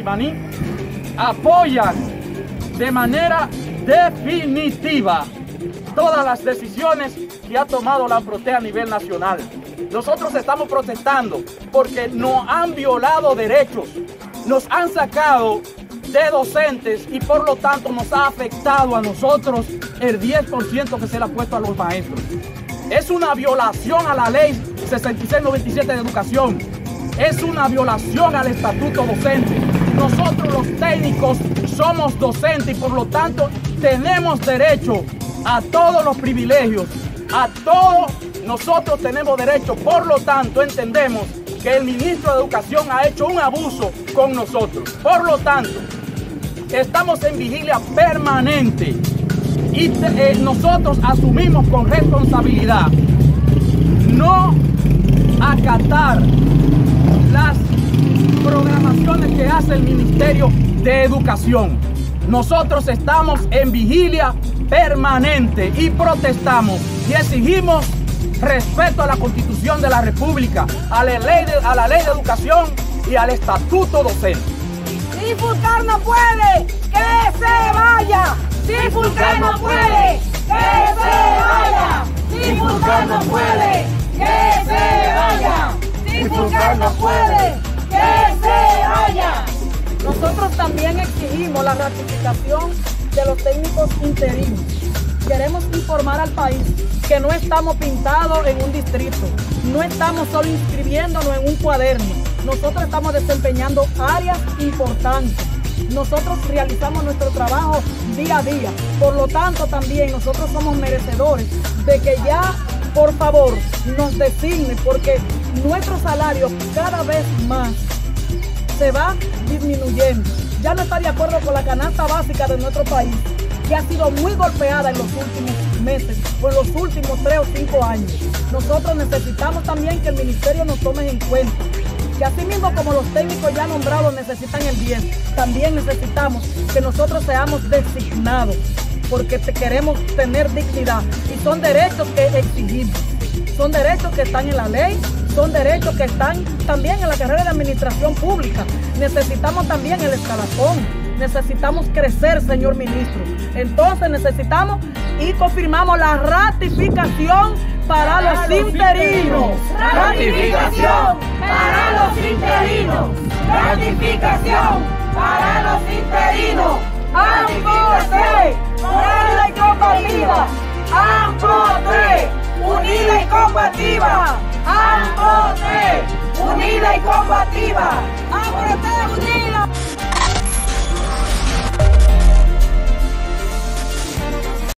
Getsemaní apoyan de manera definitiva todas las decisiones que ha tomado la Protea a nivel nacional. Nosotros estamos protestando porque nos han violado derechos, nos han sacado de docentes y por lo tanto nos ha afectado a nosotros el 10% que se le ha puesto a los maestros. Es una violación a la ley 6697 de educación, es una violación al estatuto docente. Nosotros los técnicos somos docentes y por lo tanto tenemos derecho a todos los privilegios, a todos nosotros tenemos derecho. Por lo tanto entendemos que el ministro de Educación ha hecho un abuso con nosotros. Por lo tanto, estamos en vigilia permanente y nosotros asumimos con responsabilidad no acatar las programaciones que hace el Ministerio de Educación. Nosotros estamos en vigilia permanente y protestamos y exigimos respeto a la Constitución de la República, a la ley de educación y al estatuto docente. Si Fulcar no puede, que se vaya. Si Fulcar no puede, que se vaya. Si Fulcar no puede, que se vaya. Si Fulcar no puede, que se vaya. Nosotros también exigimos la ratificación de los técnicos interinos. Queremos informar al país que no estamos pintados en un distrito, no estamos solo inscribiéndonos en un cuaderno, nosotros estamos desempeñando áreas importantes, nosotros realizamos nuestro trabajo día a día, por lo tanto también nosotros somos merecedores de que ya, por favor, nos designe, porque nuestro salario cada vez más se va disminuyendo. Ya no está de acuerdo con la canasta básica de nuestro país, que ha sido muy golpeada en los últimos meses, o en los últimos 3 o 5 años. Nosotros necesitamos también que el ministerio nos tome en cuenta, que así mismo como los técnicos ya nombrados necesitan el 10, también necesitamos que nosotros seamos designados, porque queremos tener dignidad, y son derechos que exigimos, son derechos que están en la ley, son derechos que están también en la carrera de administración pública. Necesitamos también el escalafón, necesitamos crecer, señor ministro. Entonces necesitamos y confirmamos la ratificación para los interinos. Ratificación para los interinos. Ratificación para los interinos. AMPROTE, unida y combativa. AMPROTE, unida y combativa. AMPROTE, unida y combativa. AMPROTE, unida.